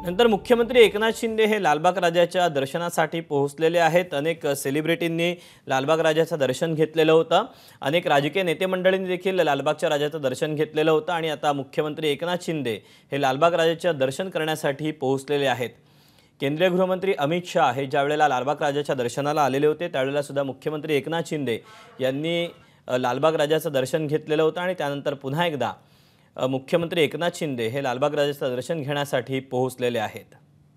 नंतर मुख्यमंत्री एकनाथ शिंदे हे लालबाग राजाच्या दर्शनासाठी पोहोचलेले आहेत। अनेक सेलिब्रिटींनी लालबाग राजाचं दर्शन घेतलेलं होतं। अनेक राजकीय नेते मंडळींनी देखील लालबागच्या राजाचं दर्शन घेतलेलं होतं आणि आता मुख्यमंत्री एकनाथ शिंदे हे लालबाग राजाचं दर्शन करण्यासाठी पोहोचलेले आहेत। केंद्रीय गृहमंत्री अमित शाह हे ज्यावेळेला लालबाग राजाच्या दर्शनाला आलेले होते त्यावेळेला सुद्धा मुख्यमंत्री एकनाथ शिंदे यांनी लालबाग राजाचं दर्शन घेतलेलं होतं आणि त्यानंतर पुन्हा एकदा मुख्यमंत्री एकनाथ शिंदे हे लालबाग राजाचं दर्शन घेण्यासाठी पोहोचलेले आहेत।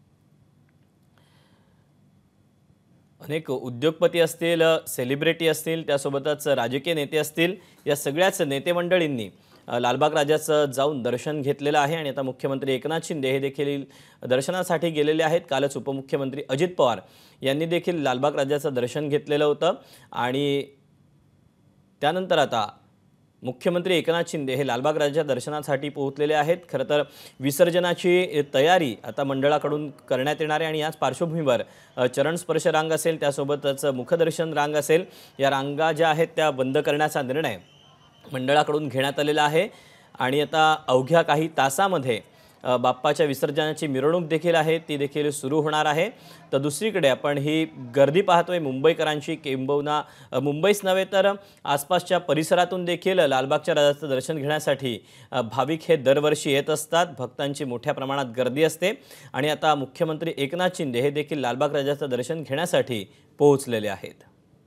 अनेक उद्योगपती असतील, सेलिब्रिटी असतील, त्यासोबतच राजकीय नेते असतील, या सगळ्याच नेते मंडळींनी लालबाग राजाचं जाऊन दर्शन घेतलेलं आहे आणि आता मुख्यमंत्री एकनाथ शिंदे हे देखील दर्शनासाठी गेलेले आहेत। कालच उपमुख्यमंत्री अजित पवार यांनी देखील लालबाग राजाचं दर्शन घेतलेलं होतं आणि त्यानंतर आता मुख्यमंत्री एकनाथ शिंदे हे लालबाग राजाच्या दर्शनासाठी पोहोचलेले आहेत। खरं तर विसर्जनाची तयारी आता मंडळाकडून करण्यात येणार आहे आणि याच पार्श्वभूमीवर चरण स्पर्श रांग असेल, त्यासोबतच मुखदर्शन रांग असेल, या रांगा ज्या आहेत त्या बंद करण्याचा निर्णय मंडळाकडून घेण्यात आलेला आहे आणि आता अवघ्या काही तासामध्ये बाप्पाच्या विसर्जनाची मिरवणूक देखील आहे ती देखील सुरू होणार आहे। तर दुसरीकडे आपण ही गर्दी पाहतोय मुंबईकरांची, किंबहुना मुंबईच नव्हे तर आसपासच्या परिसरातून देखील लालबागच्या राजाचं दर्शन घेण्यासाठी भाविक हे दरवर्षी येत असतात। भक्तांची मोठ्या प्रमाणात गर्दी असते आणि आता मुख्यमंत्री एकनाथ शिंदे हे देखील लालबाग राजाचं दर्शन घेण्यासाठी पोहोचलेले आहेत।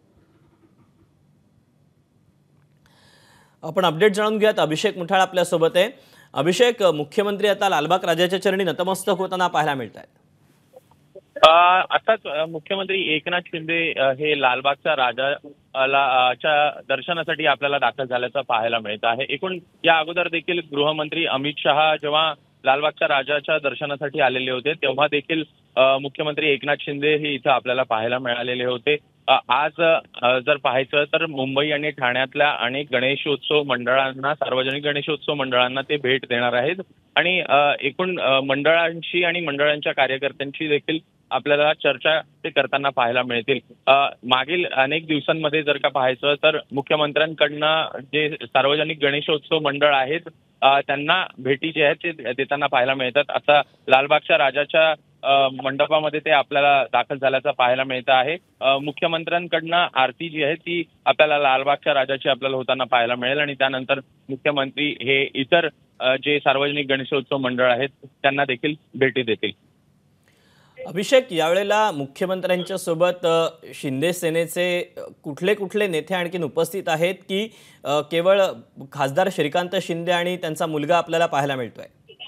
आपण अपडेट जाणून घेऊयात। अभिषेक मुठाळ आपल्या सोबत आहे। अभिषेक, मुख्यमंत्री आता लालबाग राजाच्या चरणी नतमस्तक होताना पाहायला मिळत आहेत। आताच मुख्यमंत्री एकनाथ शिंदे हे लालबागच्या राजाच्या दर्शनासाठी आपल्याला दाखल झाल्याचं पाहायला मिळत आहे। एकूण या अगोदर देखील गृहमंत्री अमित शहा जेव्हा लालबागच्या राजाच्या दर्शनासाठी आलेले होते तेव्हा देखील मुख्यमंत्री एकनाथ शिंदे हे इथं आपल्याला पाहायला मिळालेले होते। आज जर पाहायचं तर मुंबई आणि ठाण्यातल्या अनेक गणेशोत्सव मंडळांना, सार्वजनिक गणेशोत्सव मंडळांना ते भेट देणार आहेत आणि एकूण मंडळांशी आणि मंडळांच्या कार्यकर्त्यांशी देखील आपल्याला चर्चा ते करताना पाहायला मिळतील। मागील अनेक दिवसांमध्ये जर का पाहायचं तर मुख्यमंत्र्यांकडनं जे सार्वजनिक गणेशोत्सव मंडळ आहेत त्यांना भेटी जे आहेत ते देताना पाहायला मिळतात। आता लालबागच्या राजाच्या मंडपामध्ये ते आपल्याला दाखल झाल्याचं पाहायला मिळत आहे। मुख्यमंत्र्यांकडनं आरती जी आहे ती आपल्याला लालबागच्या राजाची आपल्याला होताना पाहायला मिळेल आणि त्यानंतर मुख्यमंत्री हे इतर जे सार्वजनिक गणेशोत्सव मंडळ आहेत त्यांना देखील भेटी देतील। अभिषेक, यावेळेला मुख्यमंत्र्यांच्या सोबत शिंदे सेनेचे कुठले कुठले नेते आणखीन उपस्थित आहेत की केवळ खासदार श्रीकांत शिंदे आणि त्यांचा मुलगा आपल्याला पाहायला मिळतोय?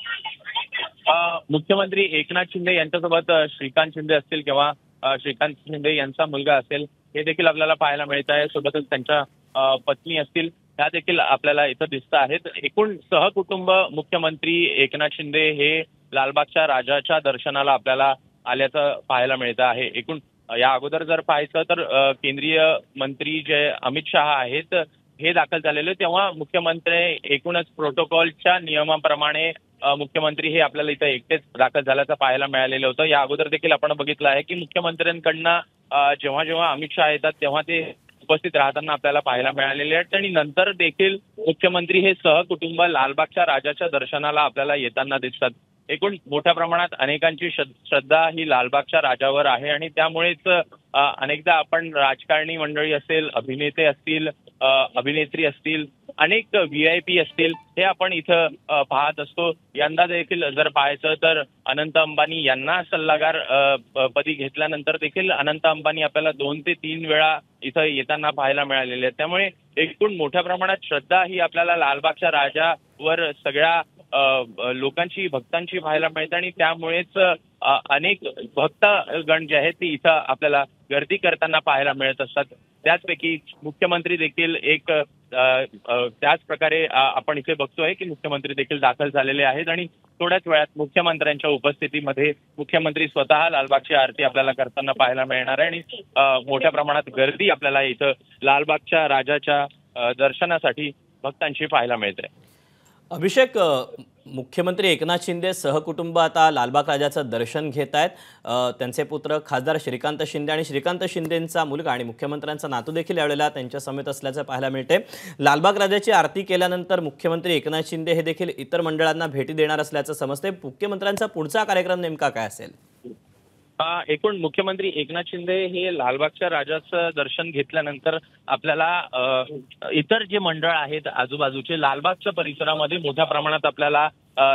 मुख्यमंत्री एकनाथ शिंदे यांच्यासोबत श्रीकांत शिंदे असतील किंवा श्रीकांत शिंदे यांचा मुलगा असेल हे देखील आपल्याला पाहायला मिळत आहे। सोबतच त्यांच्या पत्नी असतील त्या देखील आपल्याला इथं दिसत आहेत। एकूण सहकुटुंब मुख्यमंत्री एकनाथ शिंदे हे लालबागच्या राजाच्या दर्शनाला आपल्याला आल्याचं पाहायला मिळत आहे। एकूण या अगोदर जर पाहायचं तर केंद्रीय मंत्री जे अमित शहा आहेत हे दाखल झालेले तेव्हा मुख्यमंत्री एकूणच प्रोटोकॉलच्या नियमाप्रमाणे मुख्यमंत्री हे आपल्याला इथं एकटेच दाखल झाल्याचं पाहायला मिळालेलं होतं। या अगोदर देखील आपण बघितलं आहे की मुख्यमंत्र्यांकडनं जेव्हा जेव्हा अमित शहा येतात तेव्हा ते उपस्थित राहताना आपल्याला पाहायला मिळालेले आहेत आणि नंतर देखील मुख्यमंत्री हे सहकुटुंब लालबागच्या राजाच्या दर्शनाला आपल्याला येताना दिसतात। एकूण मोठ्या प्रमाणात अनेकांची श्रद्धा ही लालबागच्या राजावर आहे आणि त्यामुळेच अनेकदा आपण राजकारणी मंडळी असेल, अभिनेते असतील, अभिनेत्री असतील, अनेक VIP असतील हे आपण इथं पाहत असतो। यंदा देखील जर पाहायचं तर अनंत अंबानी यांना सल्लागार पदी घेतल्यानंतर देखील अनंत अंबानी आपल्याला 2 ते 3 वेळा इथं येताना पाहायला मिळालेले आहेत। त्यामुळे एकूण मोठ्या प्रमाणात श्रद्धा ही आपल्याला लालबागच्या राजावर सगळ्या लोकांची, भक्तांची पाहायला मिळते आणि त्यामुळेच अनेक भक्तगण जे आहेत ते इथं आपल्याला गर्दी करताना पाहायला मिळत असतात। त्याचपैकी मुख्यमंत्री देखील एक त्याच प्रकारे आपण इथे बघतोय की मुख्यमंत्री देखील दाखल झालेले आहेत आणि थोड्याच वेळात मुख्यमंत्र्यांच्या उपस्थितीमध्ये मुख्यमंत्री स्वतः लालबागची आरती आपल्याला करताना पाहायला मिळणार आहे आणि मोठ्या प्रमाणात गर्दी आपल्याला इथं लालबागच्या राजाच्या दर्शनासाठी भक्तांची पाहायला मिळते। अभिषेक, मुख्यमंत्री एकनाथ शिंदे सहकुटुंब आता लालबाग राजाचं दर्शन घेत आहेत। त्यांचे पुत्र खासदार श्रीकांत शिंदे आणि श्रीकांत शिंदेंचा मुलगा आणि मुख्यमंत्र्यांचा नातू देखील यावेळेला त्यांच्या समेत असल्याचं पाहायला मिळते। लालबाग राजाची आरती केल्यानंतर मुख्यमंत्री एकनाथ शिंदे हे देखील इतर मंडळांना भेटी देणार असल्याचं समजते। मुख्यमंत्र्यांचा पुढचा कार्यक्रम नेमका काय असेल? एकूण मुख्यमंत्री एकनाथ शिंदे हे लालबागच्या राजाचं दर्शन घेतल्यानंतर आपल्याला इतर जे मंडळ आहेत आजूबाजूचे लालबागच्या परिसरामध्ये मोठ्या प्रमाणात आपल्याला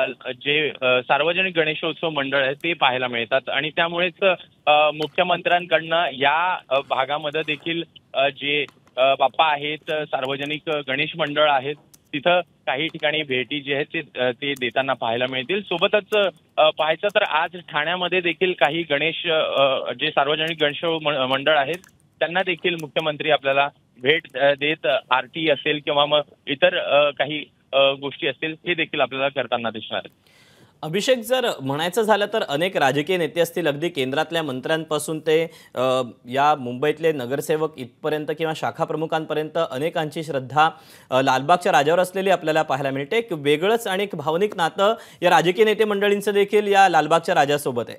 जे सार्वजनिक गणेशोत्सव मंडळ आहे ते पाहायला मिळतात आणि त्यामुळेच मुख्यमंत्र्यांकडनं या भागामध्ये देखील जे बाप्पा आहेत, सार्वजनिक गणेश मंडळ आहेत, तिथं काही ठिकाणी भेटी जी आहेत ते देताना पाहायला मिळतील। सोबतच पाहायचं तर आज ठाण्यामध्ये देखील काही गणेश जे सार्वजनिक गणेश मंडळ आहेत त्यांना देखील मुख्यमंत्री आपल्याला भेट देत आरती असेल किंवा मग इतर काही गोष्टी असतील हे देखील आपल्याला करताना दिसणार आहेत। अभिषेक, जर म्हणायचं झालं तर अनेक राजकीय नेते असतील, अगदी केंद्रातल्या मंत्र्यांपासून ते या मुंबईतले नगरसेवक इथपर्यंत किंवा शाखा प्रमुखांपर्यंत अनेकांची श्रद्धा लालबागच्या राजावर असलेली आपल्याला पाहायला मिळते। एक वेगळंच आणि एक भावनिक नातं या राजकीय नेते मंडळींचं देखील या लालबागच्या राजासोबत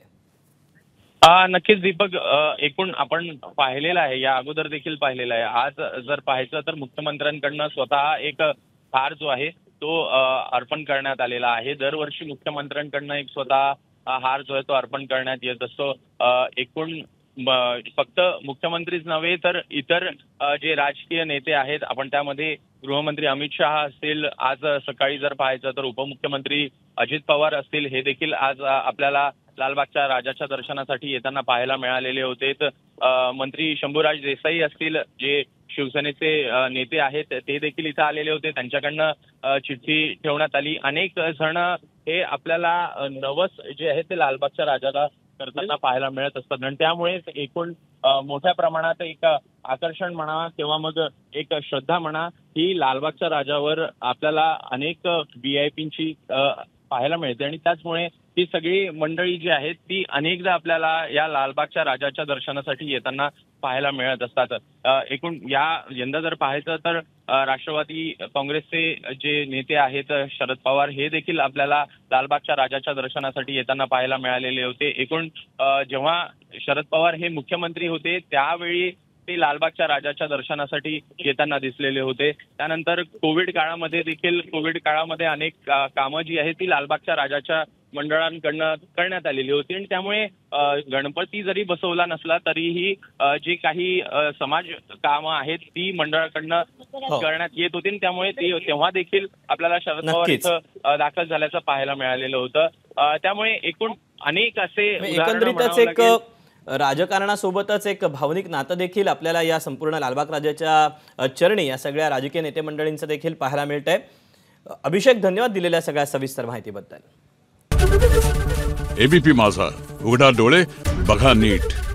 आहे। नक्कीच दीपक, एकूण आपण पाहिलेलं आहे, या अगोदर देखील पाहिलेलं आहे। आज जर पाहायचं तर मुख्यमंत्र्यांकडनं स्वतः एक हार जो आहे तो अर्पण करण्यात आलेला आहे। दरवर्षी मुख्यमंत्र्यांकडनं एक स्वतः हार जो आहे तो अर्पण करण्यात येत असतो। एकूण फक्त मुख्यमंत्रीच नव्हे तर इतर जे राजकीय नेते आहेत, आपण त्यामध्ये गृहमंत्री अमित शहा असतील, आज सकाळी जर पाहायचं तर उपमुख्यमंत्री अजित पवार असतील, हे देखील आज आपल्याला लालबागच्या राजाच्या दर्शनासाठी येताना पाहायला मिळालेले होते। मंत्री शंभूराज देसाई असतील, जे शिवसेनेचे नेते आहेत, ते देखील इथं आलेले होते। त्यांच्याकडनं चिठ्ठी ठेवण्यात आली। अनेक जण हे आपल्याला नवस जे आहे ते लालबागच्या राजाला करताना पाहायला मिळत असतात आणि त्यामुळेच एकूण मोठ्या प्रमाणात एक आकर्षण म्हणा किंवा मग एक श्रद्धा म्हणा ही लालबागच्या राजावर आपल्याला अनेक VIPंची पाहायला मिळते आणि त्याचमुळे ही सगळी मंडळी जी आहेत ती अनेकदा आपल्याला या लालबागच्या राजाच्या दर्शनासाठी येताना पाहायला मिळत असतात। एकूण यंदा जर पाहायचं तर राष्ट्रवादी काँग्रेसचे जे नेते आहेत शरद पवार, हे देखील आपल्याला लालबागच्या राजाच्या दर्शनासाठी येताना पाहायला मिळालेले होते। एकूण जेव्हा शरद पवार हे मुख्यमंत्री होते त्यावेळी ते लालबागच्या राजाच्या दर्शनासाठी येताना दिसलेले होते। त्यानंतर कोविड काळामध्ये अनेक कामं जी आहेत ती लालबागच्या राजाच्या मंडळांकडनं करण्यात आलेली होती आणि त्यामुळे गणपती जरी बसवला नसला तरीही जे काही समाज कामं आहेत ती मंडळाकडनं करण्यात येत होती आणि त्यामुळे तेव्हा देखील आपल्याला शरद पवार इथं दाखल झाल्याचं पाहायला मिळालेलं होतं। त्यामुळे एकूण अनेक असे एकंदरीतच एक राजकारणासोबतच एक भावनिक नातं देखील आपल्याला या संपूर्ण लालबाग राजाच्या चरणी या सगळ्या राजकीय नेते मंडळींचं देखील पाहायला मिळतंय। अभिषेक, धन्यवाद दिलेल्या सगळ्या सविस्तर माहितीबद्दल। ABP माझा, उघडा डोळे बघा नीट।